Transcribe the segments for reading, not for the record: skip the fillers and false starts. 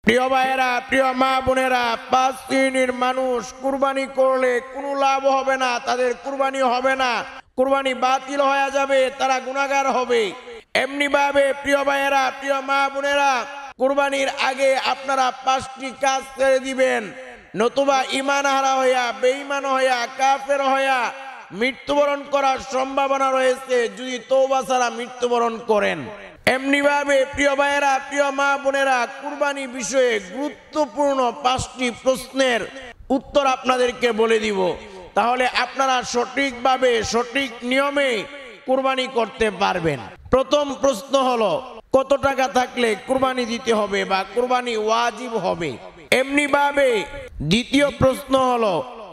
প্রিয় ভাইয়েরা, প্রিয় মা বোনেরা, 5 শ্রেণীর মানুষ কুরবানি করলে কোনো লাভ হবে না, তাদের কুরবানি হবে না, কুরবানি বাতিল হয়ে যাবে, তারা গুনাহগার হবে। এমনি ভাবে প্রিয় ভাইয়েরা, প্রিয় মা বোনেরা, কুরবানির আগে আপনারা 5টি কাজ ছেড়ে দিবেন, নতুবা ঈমান হারা হইয়া, বেঈমান হইয়া, কাফের হইয়া মৃত্যুবরণ করার সম্ভাবনা রয়েছে যদি তওবা ছাড়া মৃত্যুবরণ করেন। এমনি ভাবে প্রিয় ভাইয়েরা, প্রিয় মা বোনেরা, কুরবানি বিষয়ে গুরুত্বপূর্ণ 5টি প্রশ্নের উত্তর আপনাদেরকে বলে দিব, তাহলে আপনারা সঠিকভাবে সঠিক নিয়মে কুরবানি করতে পারবেন। প্রথম প্রশ্ন হলো, কত টাকা থাকলে কুরবানি দিতে হবে বা কুরবানি ওয়াজিব হবে? এমনি ভাবে দ্বিতীয় প্রশ্ন হলো,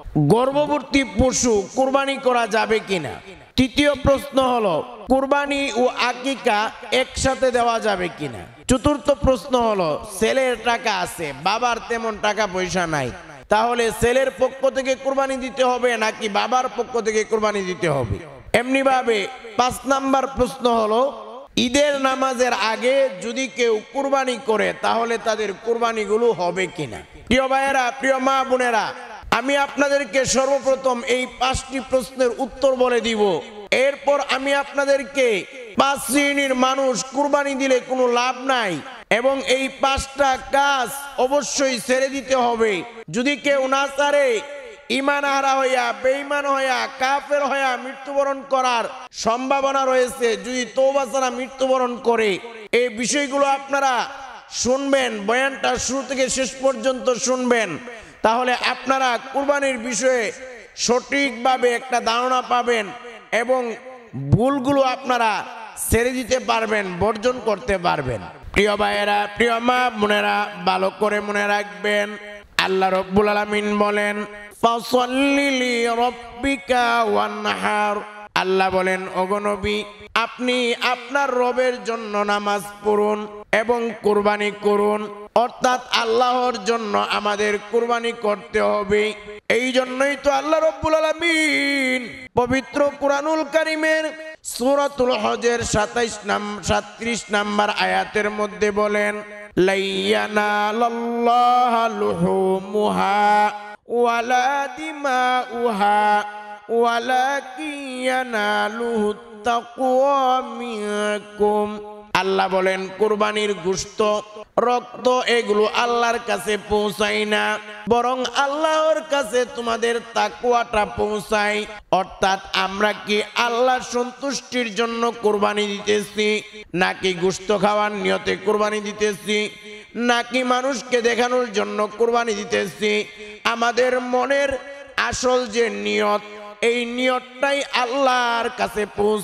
গর্ভবতী পশু কুরবানি করা যাবে কিনা? তৃতীয় প্রশ্ন হলো, কুরবানি ও আকিকা একসাথে দেওয়া যাবে কিনা? চতুর্থ প্রশ্ন হলো, ছেলের টাকা আছে, বাবার তেমন টাকা পয়সা নাই, তাহলে ছেলের পক্ষ থেকে কুরবানি দিতে হবে নাকি বাবার পক্ষ থেকে কুরবানি দিতে হবে? এমনি ভাবে 5 নাম্বার প্রশ্ন হলো, ঈদের নামাজের আগে যদি কেউ কুরবানি করে তাহলে তাদের কুরবানিগুলো হবে কিনা? প্রিয় ভাইয়েরা, প্রিয় মা বোনেরা, আমি আপনাদেরকে সর্বপ্রথম এই 5টি প্রশ্নের উত্তর বলে দিব। এরপর আমি আপনাদেরকে 5 শ্রেণীর মানুষ কুরবানি দিলে কোনো লাভ নাই এবং এই 5টা কাজ অবশ্যই ছেড়ে দিতে হবে। যদি কেউ না ছাড়ে, ঈমান হারা হইয়া, বেঈমান হইয়া, কাফের হইয়া মৃত্যুবরণ করার সম্ভাবনা রয়েছে যদি তওবা ছাড়া মৃত্যুবরণ করে। এই বিষয়গুলো আপনারা শুনবেন, বয়ানটা শুরু থেকে শেষ পর্যন্ত শুনবেন, তাহলে আপনারা কুরবানির বিষয়ে সঠিকভাবে একটা ধারণা পাবেন এবং ভুলগুলো আপনারা ছেড়ে দিতে পারবেন, বর্জন করতে পারবেন। প্রিয় ভাইয়েরা, প্রিয় মা বোনেরা, ভালো করে মনে রাখবেন, আল্লাহ রাব্বুল আলামিন বলেন, ফাসাল্লি লিরাব্বিকা ওয়ানহার। আল্লাহ বলেন, ওগো নবী, আপনি আপনার রবের জন্য নামাজ পড়ুন এবং কুরবানি করুন, অর্থাৎ আল্লাহর জন্য আমাদের কুরবানি করতে হবে। এই জন্যই তো আল্লাহ রাব্বুল আলামিন পবিত্র কুরআনুল কারীমের সূরাতুল হজের 37 নাম্বার আয়াতের মধ্যে বলেন, লাইয়ানালাল্লাহা লুহুমুহা ওয়ালা দিমাউহা ওয়ালাকিন ইয়ানালুহুত তাকওয়া মিনকুম। আল্লাহ বলেন, কুরবানির গোশত, রক্ত এগুলো আল্লাহর কাছে পৌঁছায় না, বরং আল্লাহর কাছে তোমাদের তাকওয়াটা পৌঁছায়। অর্থাৎ আমরা কি আল্লাহর সন্তুষ্টির জন্য কুরবানি দিতেছি, নাকি গোশত খাওয়ার নিয়তে কুরবানি দিতেছি, নাকি মানুষকে দেখানোর জন্য কুরবানি দিতেছি? আমাদের মনের আসল যে নিয়ত, এই নিয়তটাই আল্লাহর কাছে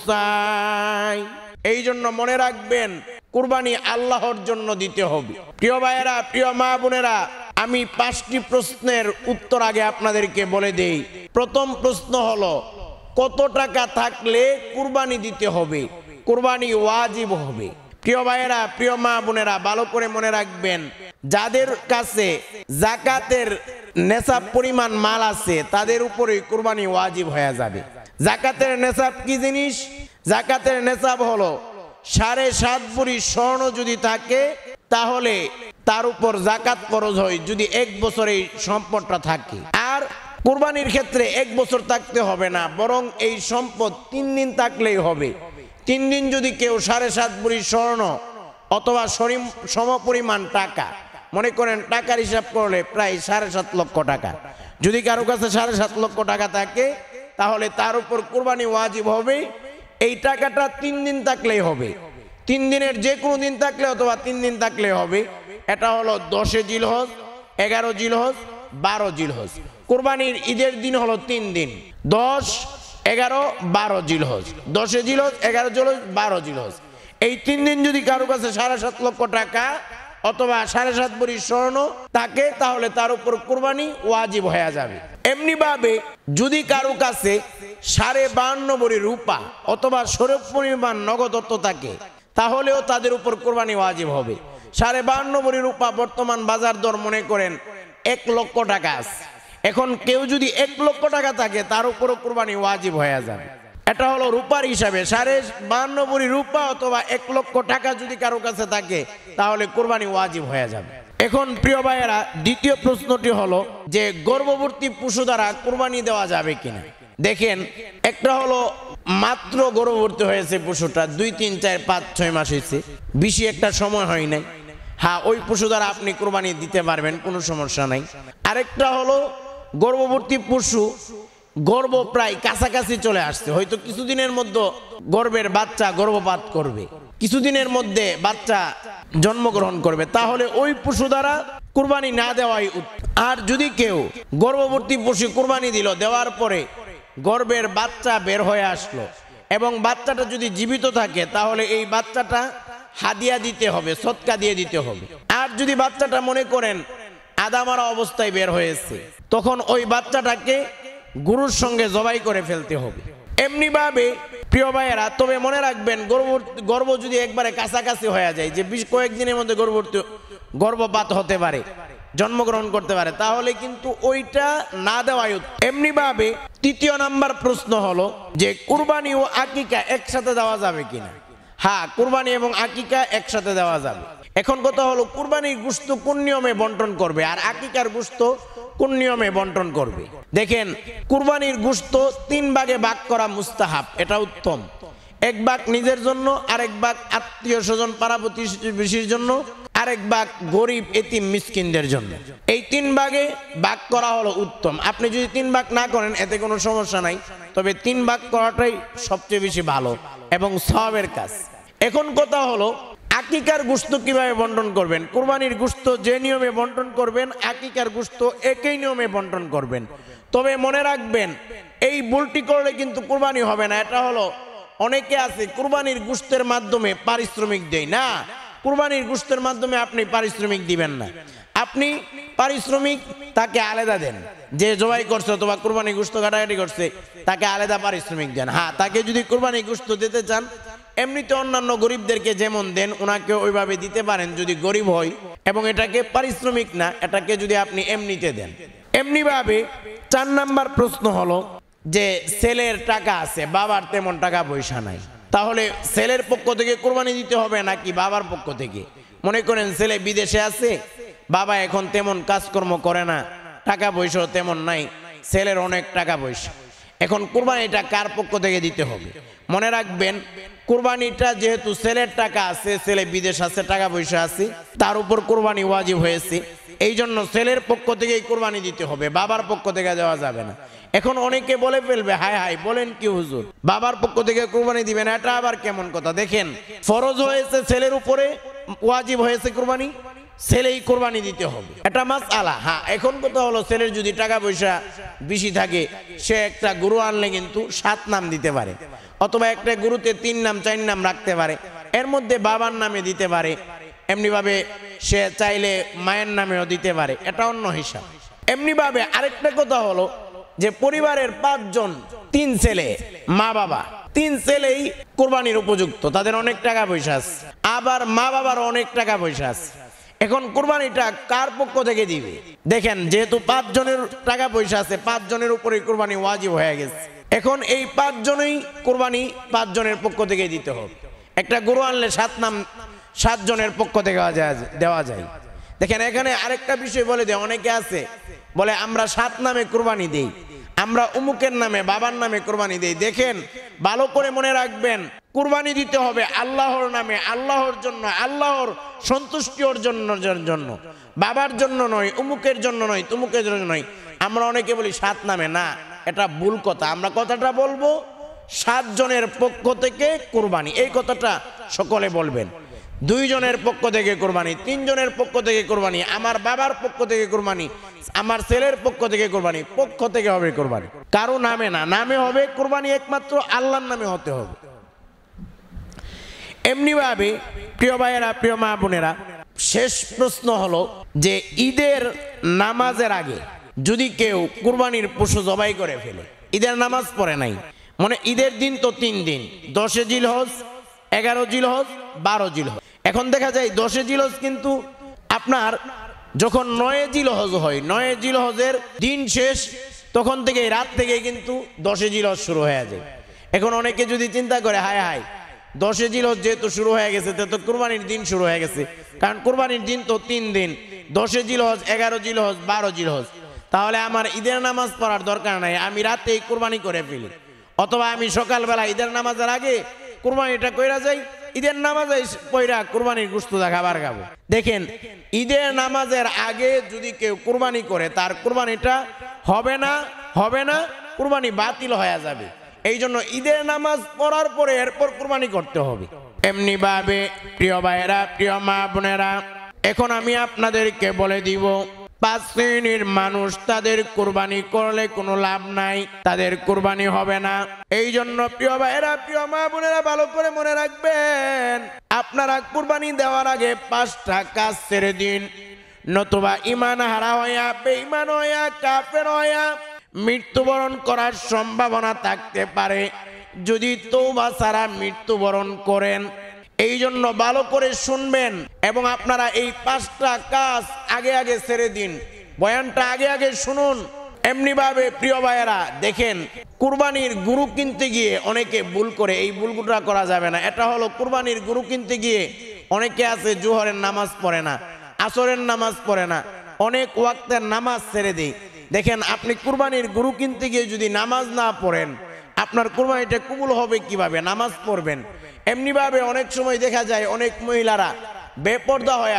পৌঁছায়। এই জন্য মনে রাখবেন, কুরবানি আল্লাহর জন্য দিতে হবে। প্রিয় ভাইয়েরা, প্রিয় মা বোনেরা, আমি 5টি প্রশ্নের উত্তর আগে আপনাদেরকে বলে দেই। প্রথম প্রশ্ন হলো, কত টাকা থাকলে কুরবানি দিতে হবে, কুরবানি ওয়াজিব হবে? প্রিয় ভাইয়েরা, প্রিয় মা বোনেরা, ভালো করে মনে রাখবেন, যাদের কাছে যাকাতের নেসাব পরিমাণ মাল আছে তাদের উপরে কুরবানি ওয়াজিব হয়ে যাবে। যাকাতের নেসাব কি জিনিস? যাকাতের নেসাব হলো 7.5 ভরি স্বর্ণ যদি থাকে তাহলে তার উপর যাকাত ফরজ হয় যদি 1 বছর এই সম্পদটা থাকে। আর কুরবানির ক্ষেত্রে 1 বছর থাকতে হবে না, বরং এই সম্পদ 3 দিন থাকলেই হবে। 3 দিন যদি কেউ 7.5 ভরি স্বর্ণ অথবা সমপরিমাণ টাকা, মনে করেন টাকার হিসাব করলে প্রায় 7.5 লক্ষ টাকা, যদি কারো কাছে 7.5 লক্ষ টাকা থাকে তাহলে তার উপর কুরবানি ওয়াজিব হবে। এই টাকাটা 3 দিন থাকলেই হবে, 3 দিনের যে কোনো দিন থাকলে অথবা 3 দিন থাকলে হবে। এটা হলো 10 জিলহজ, 11 জিলহজ, 12 জিলহজ। কুরবানির ঈদের দিন হলো 3 দিন, 10, 11, 12 জিলহজ, 10 জিলহজ, 11 জিলহজ, 12 জিলহজ। এই 3 দিন যদি কারো কাছে 7.5 লক্ষ টাকা অথবা 7.5 ভরি স্বর্ণ থাকে তাহলে তার উপর কুরবানি ওয়াজিব হয়ে যাবে। এমনি ভাবে যদি কারো কাছে 52.5 ভরি রূপা অথবা সমপরিমাণ নগদ অর্থ থাকে তাহলেও তাদের উপর কুরবানি ওয়াজিব হবে। 52.5 ভরি রূপা বর্তমান বাজার দর মনে করেন 1 লক্ষ টাকা আছে। এখন কেউ যদি 1 লক্ষ টাকা থাকে তার উপরও কুরবানি ওয়াজিব হয়ে যাবে। এটা হলো রূপার হিসাবে 52.5 ভরি রূপা অথবা 1 লক্ষ টাকা যদি কারো কাছে থাকে তাহলে কুরবানি ওয়াজিব হয়ে যাবে। এখন প্রিয় ভাইয়েরা, দ্বিতীয় প্রশ্নটি হলো যে গর্ভবতী পশু দ্বারা কুরবানি দেওয়া যাবে কিনা। দেখেন, একটা হলো মাত্র গর্ভবতী হয়েছে পশুটা, 2, 3, 4, 5, 6 মাস হয়েছে, বেশি একটা সময় হয় নাই, হ্যাঁ ওই পশু দ্বারা আপনি কুরবানি দিতে পারবেন, কোনো সমস্যা নাই। আরেকটা হলো গর্ভবতী পশু, গর্ভ প্রায় কাছাকাছি চলে আসছে, হয়তো কিছুদিনের মধ্যে গর্ভের বাচ্চা গর্ভপাত করবে, কিছুদিনের মধ্যে বাচ্চা জন্মগ্রহণ করবে, তাহলে ওই পশু দ্বারা কুরবানি না দেওয়াই উত্তম। আর যদি কেউ গর্ভবতী পশু কুরবানি দিল, দেওয়ার পরে গর্ভের বাচ্চা বের হয়ে আসলো এবং বাচ্চাটা যদি জীবিত থাকে, তাহলে এই বাচ্চাটা হাদিয়া দিতে হবে, সদকা দিয়ে দিতে হবে। আর যদি বাচ্চাটা মনে করেন আদামারা অবস্থায় বের হয়েছে, তখন ওই বাচ্চাটাকে গরুর সঙ্গে জবাই করে ফেলতে হবে। এমনি ভাবে প্রিয় ভাইয়েরা, তবে মনে রাখবেন গর্ভ যদি একবারে কাছাকাছি হয়ে যায়, যে কয়েকদিনের মধ্যে গর্ভপাত হতে পারে, জন্মগ্রহণ করতে পারে, তাহলে কিন্তু ওইটা না দেওয়াই উত্তম। এমনি ভাবে তৃতীয় নাম্বার প্রশ্ন হলো যে কুরবানি ও আকিকা একসাথে দেওয়া যাবে কিনা। হ্যাঁ, কুরবানি এবং আকিকা একসাথে দেওয়া যাবে। এখন কথা হলো কুরবানির গোশত কোন নিয়মে বন্টন করবে আর আকিকার গোশত কোন নিয়মে বন্টন করবে। দেখেন, কুরবানির গোশত 3 ভাগে ভাগ করা মুস্তাহাব, এটা উত্তম। 1 ভাগ নিজের জন্য, আরেক ভাগ আত্মীয় স্বজন পাড়া প্রতিবেশীর জন্য, আরেক ভাগ গরিব এতিম মিসকিনদের জন্য। এই 3 ভাগে ভাগ করা হলো উত্তম। আপনি যদি 3 ভাগ না করেন এতে কোনো সমস্যা নাই, তবে 3 ভাগ করাটাই সবচেয়ে বেশি ভালো এবং সওয়াবের কাজ। এখন কথা হলো আকিকার গোশত কিভাবে বন্টন করবেন। কুরবানির গোশত যে নিয়মে বন্টন করবেন, আকিকার গোশত একই নিয়মে বন্টন করবেন। তবে মনে রাখবেন, এই ভুলটি করলে কিন্তু কুরবানি হবে না। এটা হলো, অনেকে আছে কুরবানির গোশতের মাধ্যমে পারিশ্রমিক দেয় না, কুরবানির গোশতের মাধ্যমে আপনি পারিশ্রমিক দিবেন না, আপনি পারিশ্রমিক তাকে আলাদা দেন। যে জবাই করছে অথবা কুরবানি গোশত কাটাকাটি করছে, তাকে আলাদা পারিশ্রমিক দেন। হ্যাঁ, তাকে যদি কুরবানি গোশত দিতে চান, এমনিতে অন্যান্য গরিবদেরকে যেমন দেন ওনাকে ওইভাবে দিতে পারেন যদি গরিব হয়, এবং এটাকে পারিশ্রমিক না, এটাকে যদি আপনি এমনিতে দেন। এমনি ভাবে 4 নাম্বার প্রশ্ন হলো যে ছেলের টাকা আছে, বাবার তেমন টাকা পয়সা নাই, তাহলে ছেলের পক্ষ থেকে কুরবানি দিতে হবে নাকি বাবার পক্ষ থেকে। মনে করেন ছেলে বিদেশে আছে, বাবা এখন তেমন কাজকর্ম করে না, টাকা পয়সা তেমন নাই, ছেলের অনেক টাকা পয়সা, এখন কুরবানিটা কার পক্ষ থেকে দিতে হবে। মনে রাখবেন, কুরবানিটা যেহেতু ছেলের টাকা আছে, ছেলে বিদেশ আছে, টাকা পয়সা আছে, তার উপর কুরবানি ওয়াজিব হয়েছে, এই জন্য ছেলের পক্ষ থেকেই কুরবানি দিতে হবে, বাবার পক্ষ থেকে দেওয়া যাবে না। এখন অনেকে বলে ফেলবে, হায় হায় বলেন কি হুজুর, বাবার পক্ষ থেকে কুরবানি দিবেন, এটা আবার কেমন কথা। দেখেন, ফরজ হয়েছে ছেলের উপরে, ওয়াজিব হয়েছে কুরবানি, ছেলেই কুরবানি দিতে হবে, এটা মাসআলা। হ্যাঁ, এখন কথা হলো ছেলের যদি টাকা পয়সা বেশি থাকে, সে একটা গরু আনলে কিন্তু 7 নাম দিতে পারে, অথবা একটা গরুতে 3 নাম 4 নাম রাখতে পারে, এর মধ্যে বাবার নামে দিতে পারে, এমনিভাবে সে চাইলে মায়ের নামেও দিতে পারে, এটা অন্য হিসাব। এমনিভাবে আরেকটা কথা হলো যে পরিবারের 5 জন, 3 ছেলে, মা বাবা, 3 ছেলেই কুরবানির উপযুক্ত, তাদের অনেক টাকা পয়সা আছে, আবার মা বাবার অনেক টাকা পয়সা আছে। এখন কুরবানিটা কার পক্ষ থেকে দিবে। দেখেন, যেহেতু 5 জনের টাকা পয়সা আছে, 5 জনের উপরে কুরবানি ওয়াজিব হয়ে গেছে, এখন এই 5 জনেই কুরবানি 5 জনের পক্ষ থেকে দিতে হবে। একটা গরু আনলে 7 নাম 7 জনের পক্ষ থেকে দেওয়া যায়। দেখেন, এখানে আরেকটা বিষয় বলে দেয়, অনেকে আছে বলে আমরা 7 নামে কুরবানি দেই, আমরা অমুকের নামে বাবার নামে কুরবানি দেই। দেখেন, ভালো করে মনে রাখবেন, কুরবানি দিতে হবে আল্লাহর নামে, আল্লাহর জন্য, আল্লাহর সন্তুষ্টি অর্জনের জন্য, বাবার জন্য নয়, অমুকের জন্য নয়, তমুকের জন্য নয়। আমরা অনেকে বলি 7 নামে, না, এটা ভুল কথা। আমরা কথাটা বলবো 7 জনের পক্ষ থেকে কুরবানি, এই কথাটা সকলে বলবেন। 2 জনের পক্ষ থেকে কুরবানি, 3 জনের পক্ষ থেকে কুরবানি, আমার বাবার পক্ষ থেকে কুরবানি, আমার ছেলের পক্ষ থেকে কুরবানি, পক্ষ থেকে হবে কুরবানি, কারো নামে না, নামে হবে কুরবানি একমাত্র আল্লাহর নামে হতে হবে। এমনি ভাবে প্রিয় ভাইয়েরা, প্রিয় মা বোনেরা, শেষ প্রশ্ন হলো যে ঈদের নামাজের আগে যদি কেউ কুরবানির পশু জবাই করে ফেলে, ঈদের নামাজ পড়ে নাই, মানে ঈদের দিন তো 3 দিন, 10 জিলহজ, 11 জিলহজ, 12 জিলহজ। এখন দেখা যায় 10 জিলহজ কিন্তু আপনার যখন 9 জিলহজ হয়, 9 জিলহজের দিন শেষ, তখন থেকে রাত থেকে কিন্তু 10 জিলহজ শুরু হয়ে যায়। এখন অনেকে যদি চিন্তা করে, হায় হায় 10 জিলহজ যেহেতু শুরু হয়ে গেছে তো কুরবানির দিন শুরু হয়ে গেছে, কারণ কুরবানির দিন তো 3 দিন, 10 জিলহজ, 11 জিলহজ, 12 জিলহজ। তাহলে আমার ঈদের নামাজ পড়ার দরকার নাই, আমি রাতেই কুরবানি করে ফেলি, অথবা আমি সকালবেলা ঈদের নামাজের আগে কুরবানিটা কইরা যাই, ঈদের নামাজে পয়রা কুরবানির গোশত খাবার খাবো। দেখেন, ঈদের নামাজের আগে যদি কেউ কুরবানি করে তার কুরবানিটা হবে না, কুরবানি বাতিল হয়ে যাবে। এই জন্য ঈদের নামাজ পড়ার পরে এরপর কুরবানি করতে হবে। এমনি ভাবে প্রিয় ভাইয়েরা, প্রিয় মা বোনেরা, এখন আমি আপনাদেরকে বলে দিব 5 শ্রেণীর মানুষ তাদের কুরবানি করলে কোনো লাভ নাই, তাদের কুরবানি হবে না। এই জন্য প্রিয় ভাইয়েরা, প্রিয় মা বোনেরা, ভালো করে মনে রাখবেন, আপনারা কুরবানি দেওয়ার আগে 5টা কাজ ছেড়ে দিন, নতুবা ঈমান হারা হইয়া, বেঈমান হইয়া, কাফের হইয়া মৃত্যুবরণ করার সম্ভাবনা থাকতে পারে যদি তওবা ছাড়া মৃত্যুবরণ করেন। এই জন্য ভালো করে শুনবেন এবং আপনারা এই 5টা কাজ আগে আগে ছেড়ে দিন, বয়ানটা আগে আগে শুনুন। এমনি ভাবে প্রিয় ভাইয়েরা, দেখেন, কুরবানির গরু কিনতে গিয়ে অনেকে ভুল করে, এই ভুলটা করা যাবে না। এটা হলো কুরবানির গরু কিনতে গিয়ে অনেকে আছে জোহরের নামাজ পড়ে না, আসরের নামাজ পড়ে না, অনেক ওয়াক্তের নামাজ ছেড়ে দেয়। দেখেন, আপনি কুরবানির গরু কিনতে গিয়ে যদি নামাজ না পড়েন, আপনার কুরবানিটা কবুল হবে কিভাবে? নামাজ পড়বেন। এমনি ভাবে অনেক সময় দেখা যায় অনেক মহিলারা বেপর্দা হয়ে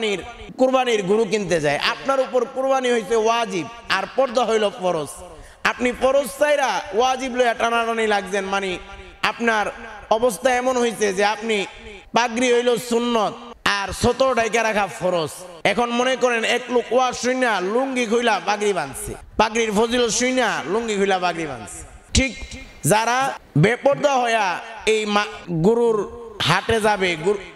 কুরবানির গরু কিনতে যায়। আপনার উপর কুরবানি হইছে ওয়াজিব আর পর্দা হইল ফরজ, আপনি ফরজ চাইরা ওয়াজিব লইয়া টানাটানি লাগছেন, মানে আপনার অবস্থা এমন হয়েছে যে আপনি পাগড়ি হইল সুন্নত আর সতর ডাইকা রাখা ফরজ। এখন মনে করেন এক লোক ওয়াজ শুইনা লুঙ্গি খুইলা পাগড়ি বাঁধছে, পাগড়ির ফজিলত শুইনা লুঙ্গি খুইলা পাগড়ি বাঁধছে। ঠিক যারা বেপর্দা হইয়া এই গরুর হাটে যাবে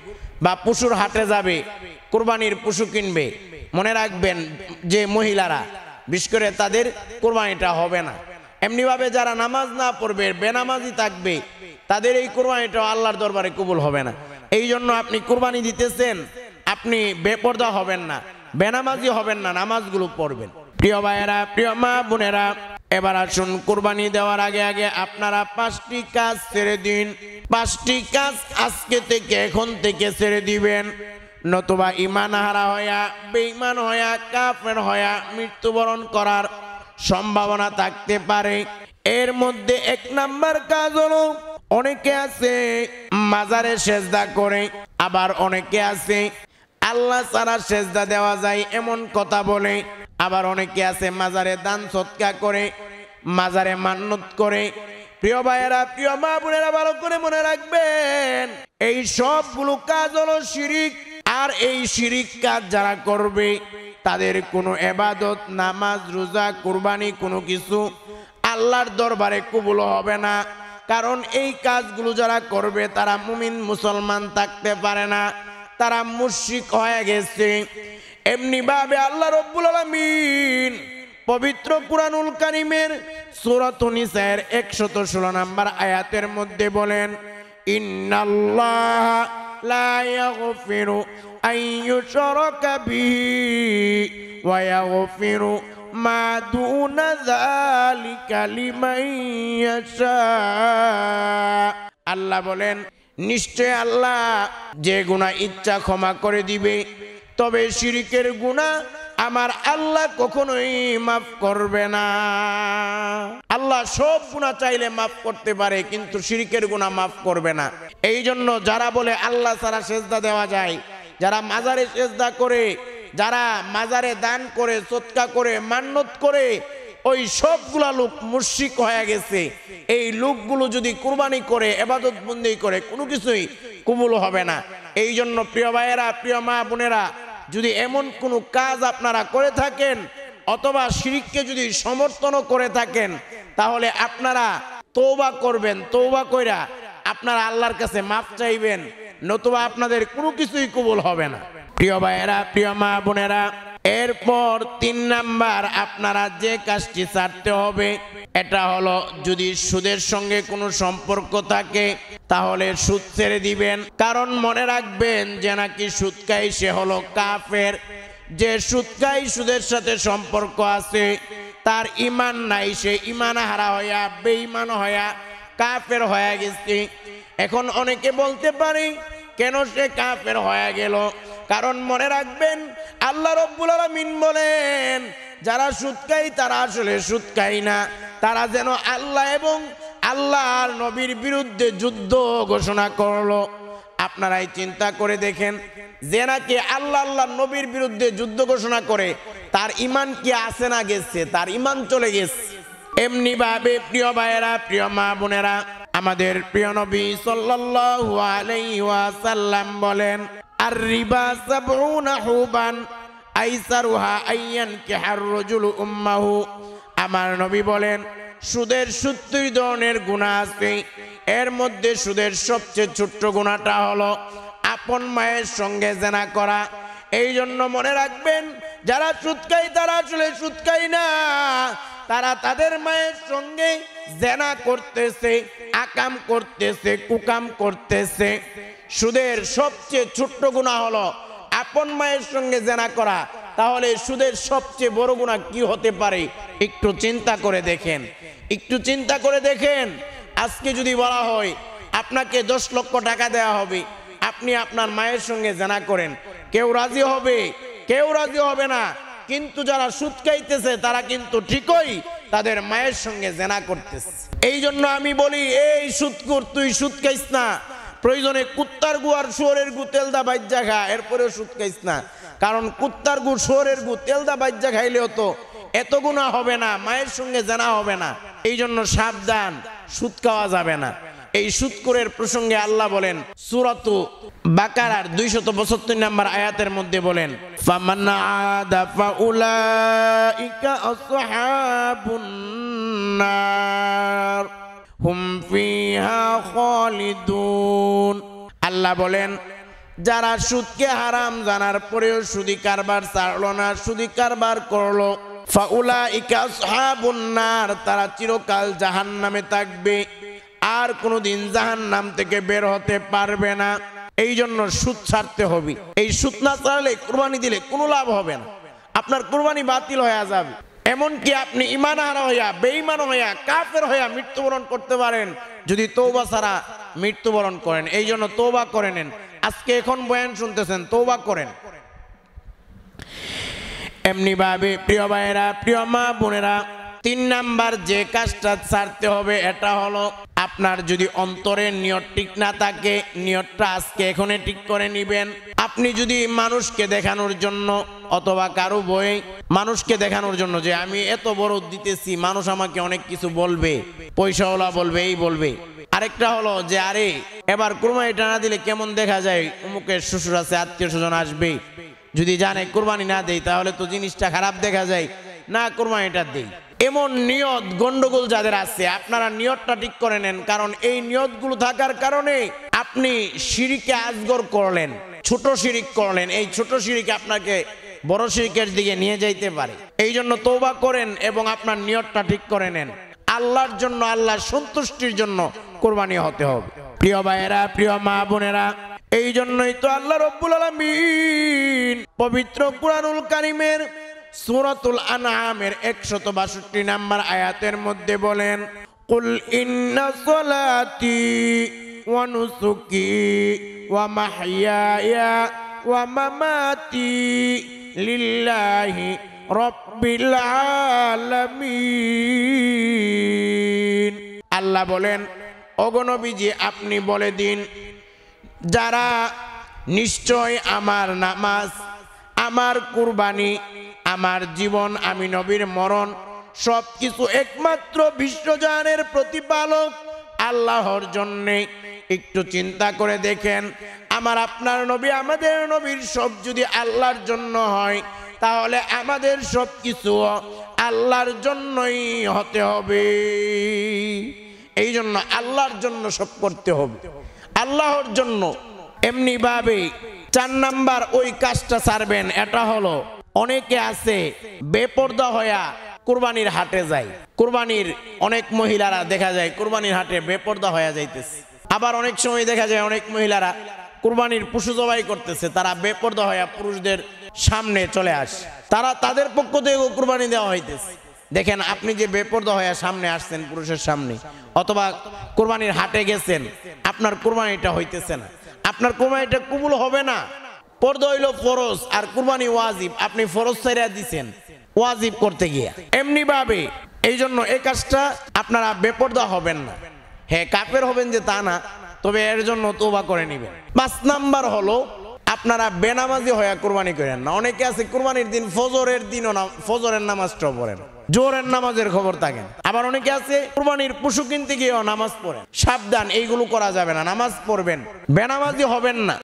বা পশুর হাটে যাবে, কুরবানির পশু কিনবে, মনে রাখবেন যে মহিলারা বিশেষ করে তাদের কুরবানিটা হবে না। এমনি ভাবে যারা নামাজ না পড়বে, বেনামাজি থাকবে, তাদের এই কুরবানিটা আল্লাহর দরবারে কবুল হবে না। এই জন্য আপনি কুরবানি দিতেছেন, আপনি বেপর্দা হবেন না, বেনামাজি হবেন না, নামাজগুলো পড়বেন। প্রিয় ভাইয়েরা, প্রিয় মা বোনেরা, এবার আসুন কুরবানি দেওয়ার আগে আগে আপনারা 5টি কাজ ছেড়ে দিন। 5টি কাজ আজকে থেকে, এখন থেকে ছেড়ে দিবেন, নতুবা ঈমান হারা হইয়া, বেঈমান হইয়া, কাফের হইয়া মৃত্যুবরণ করার সম্ভাবনা থাকতে পারে। এর মধ্যে 1 নাম্বার কাজ হলো, অনেকে আছে মাজারে সেজদা করে, আবার অনেকে আছে আল্লাহ ছাড়া সেজদা দেওয়া যায় এমন কথা বলে, আবার অনেকে আছে মাজারে দান সদকা করে, মাজারে মান্নত করে। প্রিয় ভাইয়েরা, প্রিয় মা বোনেরা, ভালো করে মনে রাখবেন, এই সবগুলো কাজ হলো শিরিক। আর এই শিরিক কাজ যারা করবে তাদের কোনো ইবাদত, নামাজ, রোজা, কুরবানি কোনো কিছু আল্লাহর দরবারে কবুল হবে না। কারণ এই কাজগুলো যারা করবে তারা মুমিন মুসলমান থাকতে পারে না, তারা মুশরিক হয়ে গেছে। এমনি ভাবে আল্লাহ রাব্বুল আলামিন পবিত্র কুরআনুল কারীমের সূরাতুন নিসার 116 নম্বর আয়াতের মধ্যে বলেন, ইন্নাল্লাহা লা ইয়াগফিরু আন ইউশরাকা বিহি ওয়া ইয়াগফিরু মা দুনা যালিকা লিমান ইয়াশা। আল্লাহ বলেন, নিশ্চয় আল্লাহ যে গুনাহ ইচ্ছা ক্ষমা করে দিবে, তবে শিরিকের গুনাহ আমার আল্লাহ কখনোই মাফ করবে না। আল্লাহ সব গুনাহ চাইলে মাফ করতে পারে, কিন্তু শিরিকের গুনাহ মাফ করবে না। এই জন্য যারা বলে আল্লাহ ছাড়া সেজদা দেওয়া যায়, যারা মাজারে সেজদা করে, যারা মাজারে দান করে, সদকা করে, মান্নত করে, ওই সবগুলা লোক মুশরিক হয়ে গেছে। এই লোকগুলো যদি কুরবানি করে, ইবাদত বন্দেগী করে, কোনো কিছুই কবুল হবে না। এই জন্য প্রিয় ভাইয়েরা, প্রিয় মা বোনেরা, যদি এমন কোনো কাজ আপনারা করে থাকেন অথবা শিরককে যদি সমর্থন করে থাকেন, তাহলে আপনারা তওবা করবেন, তওবা কইরা আপনারা আল্লাহর কাছে মাফ চাইবেন, নতুবা আপনাদের কোনো কিছুই কবুল হবে না। প্রিয় ভাইয়েরা, প্রিয় মা বোনেরা, এরপর 3 নাম্বার আপনারা যে কাজটি ছাড়তে হবে, এটা হলো যদি সুদের সঙ্গে কোনো সম্পর্ক থাকে তাহলে সুদ ছেড়ে দিবেন। কারণ মনে রাখবেন যে নাকি সুদ খায় সে হলো কাফের। যে সুদ খায়, সুদের সাথে সম্পর্ক আছে, তার ঈমান নাই, সে ঈমান হারা হইয়া, বেঈমান হইয়া, কাফের হয়ে গেছে। এখন অনেকে বলতে পারে কেন সে কাফের হয়ে গেল? কারণ মনে রাখবেন আল্লাহ রাব্বুল আলামিন বলেন যারা সুদ খায় তারা আসলে সুদ খায় না, তারা যেন আল্লাহ এবং আল্লাহর নবীর বিরুদ্ধে যুদ্ধ ঘোষণা করলো। আপনারাই চিন্তা করে দেখেন, যে নাকি আল্লাহ আল্লাহ নবীর বিরুদ্ধে যুদ্ধ ঘোষণা করে তার ঈমান কি আছে না গেছে? তার ঈমান চলে গেছে। এমনি ভাবে প্রিয় ভাইয়েরা, প্রিয় মা বোনেরা, আমাদের প্রিয় নবী সাল্লাল্লাহু আলাইহি ওয়াসাল্লাম বলেন আর রিবা সাবউনা হুবান আইসারুহা আইয়ান কিহার রাজুলু উম্মাহু। আমার নবী বলেন সুদের 70 ধরনের গুনাহ আছে, এর মধ্যে সুদের সবচেয়ে ছোট্ট গুনাহটা হলো আপন মায়ের সঙ্গে জেনা করা। এই জন্য মনে রাখবেন যারা সুদ খায় তারা আসলে সুদ খায় না, তারা তাদের মায়ের সঙ্গে জেনা করতেছে, আকাম করতেছে, কুকাম করতেছে। সুদের সবচেয়ে ছোট্ট গুনাহ হলো আপন মায়ের সঙ্গে জেনা করা। তাহলে সুদের সবচেয়ে বড় গুনাহ কি হতে পারে? একটু চিন্তা করে দেখেন, একটু চিন্তা করে দেখেন। আজকে যদি বলা হয় আপনাকে 10 লক্ষ টাকা দেওয়া হবে, আপনি আপনার মায়ের সঙ্গে জেনা করেন, কেউ রাজি হবে? কেউ রাজি হবে না। কিন্তু যারা সুদ খাইতেছে তারা কিন্তু ঠিকই তাদের মায়ের সঙ্গে জেনা করতেছে। এই জন্য আমি বলি এই সুদখোর, তুই সুদ খাইস না, প্রয়োজনে কুত্তার গু আর শুয়োরের গু তেলদা বাইজ্জা খা, এরপরেও সুদ খাইস না। কারণ কুত্তার গু শুয়োরের গু তেলদা বাইজ্জা খাইলেও তো এত গুনাহ হবে না, মায়ের সঙ্গে জানা হবে না। এই জন্য সাবধান, সুদ খাওয়া যাবে না। এই সুদখোরের প্রসঙ্গে আল্লাহ বলেন সূরাতু বাকারার 272 নম্বর আয়াতের মধ্যে বলেন ফামান আদা ফাউলাইকা আসহাবুন নার হুম ফিহা খালিদুন। আল্লাহ বলেন যারা সুদকে হারাম জানার পরেও সুদি কারবার ছাড়লো না, সুদি কারবার করলো, ফাউলাইকা আসহাবুন নার, তারা চিরকাল জাহান্নামে থাকবে, আর কোনোদিন জাহান্নাম থেকে বের হতে পারবে না। এই জন্য সুদ ছাড়তে হবে। এই সুদ না ছাড়লে কুরবানি দিলে কোনো লাভ হবে না, আপনার কুরবানি বাতিল হয়ে যাবে। এমনকি আপনি ঈমান হারা হইয়া, বেঈমান হইয়া, কাফের হইয়া মৃত্যুবরণ করতে পারেন যদি তওবা ছাড়া মৃত্যুবরণ করেন। এই জন্য তওবা করে নেন। আজকে এখন বয়ান শুনতেছেন, তওবা করেন। এমনি ভাবে প্রিয় ভাইয়েরা, প্রিয় মা বোনেরা, 3 নাম্বার যে কাজটা ছাড়তে হবে এটা হলো আপনার যদি অন্তরের নিয়ত ঠিক না থাকে, নিয়তটা আজকে এখনই ঠিক করে নিবেন। আপনি যদি মানুষকে দেখানোর জন্য অথবা কারো বই মানুষকে দেখানোর জন্য যে আমি এত বড় দিতেছি, মানুষ আমাকে অনেক কিছু বলবে, পয়সাওয়ালা বলবে, এই বলবে। আরেকটা হলো যে আরে এবার কুরবানিটা না দিলে কেমন দেখা যায়, অমুকের শ্বশুর আছে, আত্মীয় স্বজন আসবে, যদি জানে কুরবানি না দেই তাহলে তো জিনিসটা খারাপ দেখা যায়, না কুরবানিটা দেই। এমন নিয়ত গন্ডগোল যাদের আছে, আপনারা নিয়তটা ঠিক করে নেন। কারণ এই নিয়তগুলো থাকার কারণে আপনি শিরকে আসগর করলেন, ছোট শিরিক করলেন। এই ছোট শিরিক আপনাকে বড় শিরিকের দিকে নিয়ে যাইতে পারে। এই জন্য তওবা করেন এবং আপনার নিয়তটা ঠিক করে নেন। আল্লাহর জন্য, আল্লাহর সন্তুষ্টির জন্য কুরবানি হতে হবে। প্রিয় ভাইয়েরা, প্রিয় মা বোনেরা, এই জন্যই তো আল্লাহ রাব্বুল আলামিন পবিত্র কুরআনুল কারীমের সূরাতুল আনআমের 162 নম্বর আয়াতের মধ্যে বলেন কুল ইন্না সলাতি ওয়া নুসুকি ওয়া মাহইয়ায়া ওয়া মামাতি লিল্লাহি রাব্বিল আলামিন। আল্লাহ বলেন ওগো নবীজি আপনি বলে দিন যারা নিশ্চয় আমার নামাজ, আমার কুরবানি, আমার জীবন, আমি নবীর মরণ সবকিছু একমাত্র বিশ্বজাহানের প্রতিপালক আল্লাহর জন্যে। একটু চিন্তা করে দেখেন, আমার আপনার নবী, আমাদের নবীর সব যদি আল্লাহর জন্য হয় তাহলে আমাদের সবকিছু আল্লাহর জন্যই হতে হবে। এই জন্য আল্লাহর জন্য সব করতে হবে, আল্লাহর জন্য। এমনি ভাবে 4 নাম্বার ওই কাজটা ছাড়বেন, এটা হলো অনেকে আছে বেপরদা হইয়া কুরবানির হাটে যায়। কুরবানির অনেক মহিলারা দেখা যায় কুরবানির হাটে বেপরদা হয়ে যাইতেছে। আবার অনেক সময় দেখা যায় অনেক মহিলারা কুরবানির পশু জবাই করতেছে, তারা বেপরদা হইয়া পুরুষদের সামনে চলে আসে। তারা তাদের পক্ষ থেকে কুরবানি দেওয়া হইতেছে, দেখেন আপনি যে বেপরদা হয়ে সামনে আসছেন পুরুষের সামনে, অথবা কুরবানির হাটে গেছেন, আপনার কুরবানিটা হইতেছে না, আপনার কুরবানিটা কবুল হবে না। পর্দা হইল ফরজ আর কুরবানি ওয়াজিব, আপনি ফরজ ছাইরা দিছেন ওয়াজিব করতে গিয়া এমনি ভাবে। এই জন্য এই কাজটা আপনারা বেপরদা হবেন না। হ্যাঁ, কাফের হবেন যে তা না, তবে এর জন্য তওবা করে নেবেন। 5 নাম্বার হলো আপনারা বেনামাজি হয়ে কুরবানি করেন না। অনেকে আছে কুরবানির দিন ফজরের দিনও না, ফজরের নামাজটাও পড়েন, জোহরের নামাজের খবর থাকেন। আবার অনেকে আছে কুরবানির পশু কিনতে গিয়েও নামাজ পড়েন। সাবধান, এইগুলো করা যাবে না। নামাজ পড়বেন, বেনামাজি হবেন না।